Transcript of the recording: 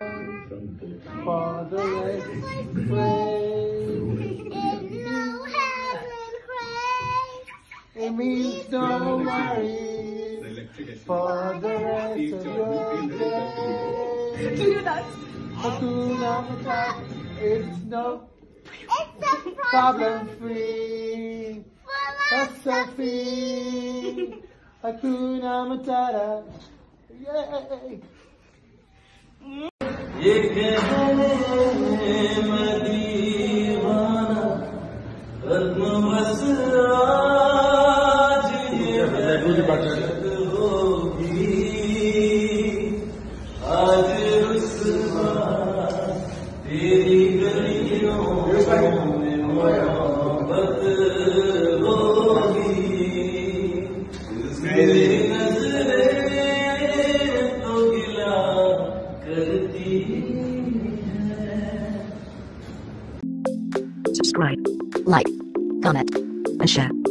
For the rest, it means don't worry for the rest of your day. Can you do that? Hakuna Matata, it's no problem free. Philosophy, Hakuna Matata, yay! ये कहने मैं दीवाना रत्न बस आज ये होगी आज रुस्वा तेरी गलियों में मोहब्बत होगी मेरी नजरें तो गिला करती Subscribe, like, comment, and share.